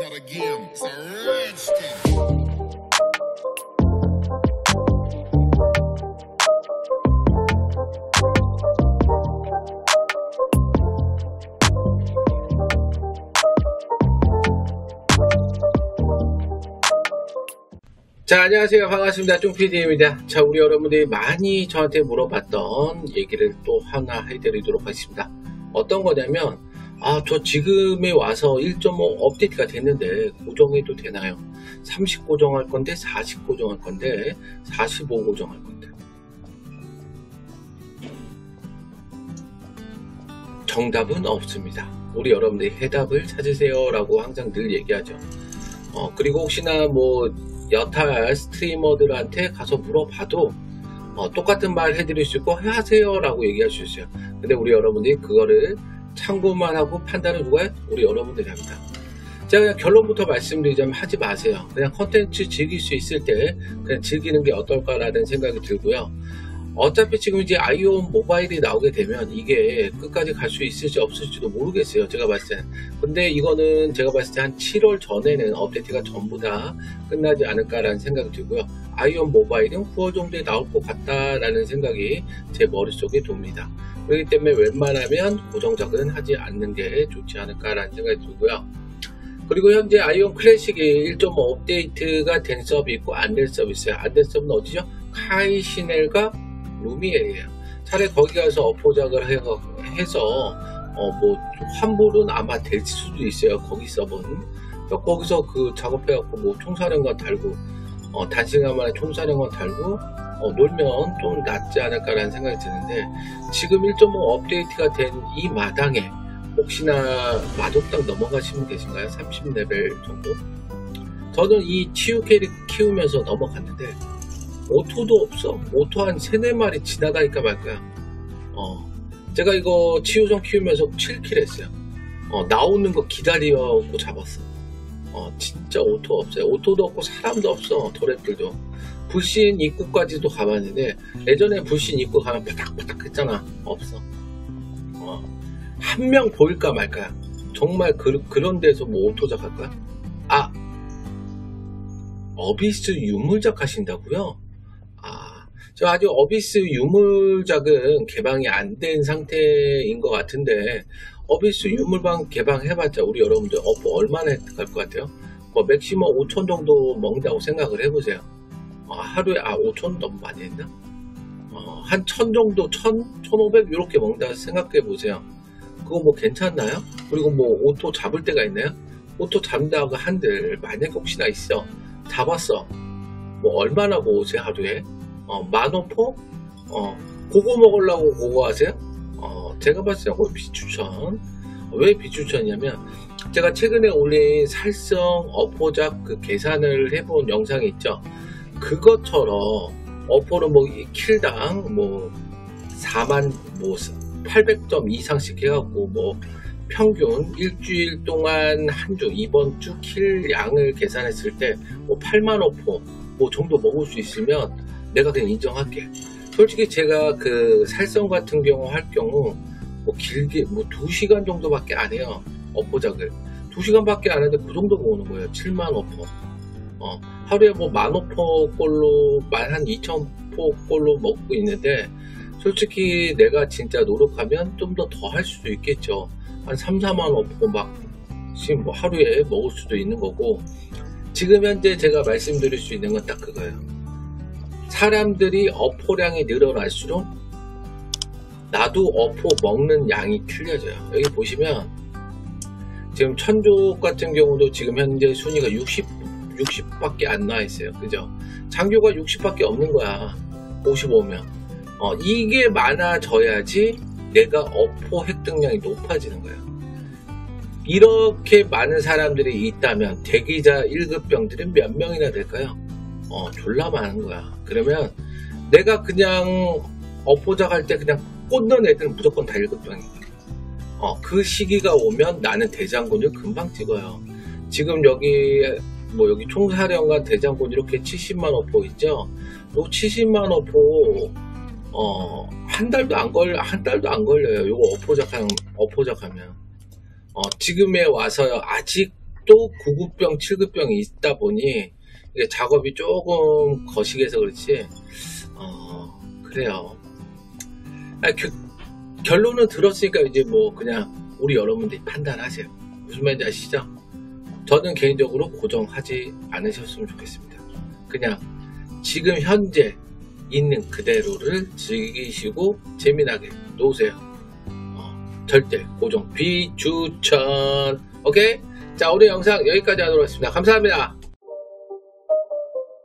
start again. It's a Redskin. 자, 안녕하세요. 반갑습니다. 쫑PD입니다. 자, 우리 여러분들이 많이 저한테 물어봤던 얘기를 또 하나 해드리도록 하겠습니다. 어떤 거냐면, 저 지금에 와서 1.5 업데이트가 됐는데 고정해도 되나요? 30 고정할 건데, 40 고정할 건데, 45 고정할 건데. 정답은 없습니다. 우리 여러분들이 해답을 찾으세요 라고 항상 늘 얘기하죠. 그리고 혹시나 여타 스트리머들한테 가서 물어봐도 똑같은 말 해드릴 수 있고 하세요 라고 얘기할 수 있어요. 근데 우리 여러분들이 그거를 참고만 하고 판단을 누가 해요? 우리 여러분들이 합니다. 제가 그냥 결론부터 말씀드리자면 하지 마세요. 그냥 컨텐츠 즐길 수 있을 때 그냥 즐기는 게 어떨까라는 생각이 들고요. 어차피 지금 이제 아이온 모바일이 나오게 되면 이게 끝까지 갈 수 있을지 없을지도 모르겠어요. 제가 봤을 때. 근데 이거는 제가 봤을 때 한 7월 전에는 업데이트가 전부 다 끝나지 않을까라는 생각이 들고요. 아이온 모바일은 9월 정도에 나올 것 같다라는 생각이 제 머릿속에 돕니다. 그렇기 때문에 웬만하면 고정작은 하지 않는 게 좋지 않을까라는 생각이 들고요. 그리고 현재 아이온 클래식이 1.5 업데이트가 된 서브 있고 안 된 서브 있어요. 안 된 서브는 어디죠? 카이시넬과 루미에예요. 차라리 거기 가서 업보작을 해서 환불은 아마 될 수도 있어요. 거기 서버는. 거기서 그 작업해갖고 총사령관 달고 단시간 만에 총사령관 달고 놀면 좀 낫지 않을까라는 생각이 드는데, 지금 1.5 업데이트가 된 이 마당에 혹시나 마독당 넘어가신 분 계신가요? 30레벨 정도? 저는 이 치유 캐릭 키우면서 넘어갔는데 오토도 없어. 오토 한 3-4마리 지나가니까 말거야. 제가 이거 치유성 키우면서 7킬 했어요. 나오는 거 기다리고 잡았어. 진짜 오토 없어요. 오토도 없고 사람도 없어. 도랩들도. 불신 입구까지도 가봤는데 예전에 불신 입구 가면 바닥바닥 했잖아. 없어. 한 명 보일까 말까야. 정말 그런 데서 오토작 할 거야? 어비스 유물작 하신다고요? 저 아직 어비스 유물작은 개방이 안 된 상태인 것 같은데, 어비스 유물방 개방해봤자 우리 여러분들 업보 얼마나 갈 것 같아요? 맥시멈 5천 정도 먹는다고 생각을 해보세요. 하루에 5천 너무 많이 했나? 한 1000 정도, 1500 이렇게 먹는다고 생각해보세요. 그거 괜찮나요? 그리고 오토 잡을 때가 있나요? 오토 잡는다고 한들 만약에 혹시나 있어, 잡았어, 얼마나 모으세요 하루에? 15,000포? 그거 먹으려고 그거 하세요? 제가 봤을 때 그거 비추천. 왜 비추천이냐면, 제가 최근에 올린 살성 어포작 그 계산을 해본 영상이 있죠. 그것처럼 어포는 킬당 4만 800점 이상씩 해갖고 평균 일주일 동안 한 주, 이번 주 킬 양을 계산했을 때 8만 어포 정도 먹을 수 있으면 내가 그냥 인정할게. 솔직히 제가 그 살성 같은 경우 할 경우 길게 2시간 정도밖에 안 해요. 업보작을 2시간밖에 안 하는데 그 정도 모으는 거예요. 7만 어포. 하루에 10,000어포 꼴로 12,000포 꼴로 먹고 있는데, 솔직히 내가 진짜 노력하면 좀 더 할 수도 있겠죠. 한 3-4만 어포 하루에 먹을 수도 있는 거고, 지금 현재 제가 말씀드릴 수 있는 건 딱 그거예요. 사람들이 어포량이 늘어날수록 나도 어포 먹는 양이 틀려져요. 여기 보시면 지금 천족 같은 경우도 지금 현재 순위가 60밖에 안 나와 있어요. 그죠? 장교가 60밖에 없는 거야. 55명. 이게 많아져야지 내가 어포 획득량이 높아지는 거예요. 이렇게 많은 사람들이 있다면 대기자 1급병들은 몇 명이나 될까요? 졸라 많은 거야. 그러면 내가 그냥 업보작 할 때 그냥 꽂는 애들은 무조건 다 1급병이야. 그 시기가 오면 나는 대장군을 금방 찍어요. 지금 여기 총사령관 대장군 이렇게 70만 어포 있죠? 요 70만 어포 한 달도 안 걸려요. 요거 업보작 하면. 지금에 와서 아직 또 9급병, 7급병이 있다 보니 이게 작업이 조금 거시기해서 그렇지. 그래요. 결론은 들었으니까 이제 뭐 그냥 우리 여러분들이 판단하세요. 무슨 말인지 아시죠? 저는 개인적으로 고정하지 않으셨으면 좋겠습니다. 그냥 지금 현재 있는 그대로를 즐기시고 재미나게 놓으세요. 절대 고정 비추천. 오케이? 자, 오늘 영상 여기까지 하도록 하겠습니다. 감사합니다.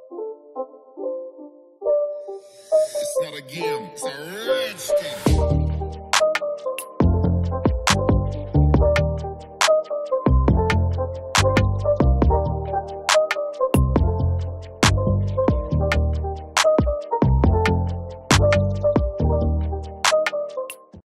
It's not a game, it's a rich thing.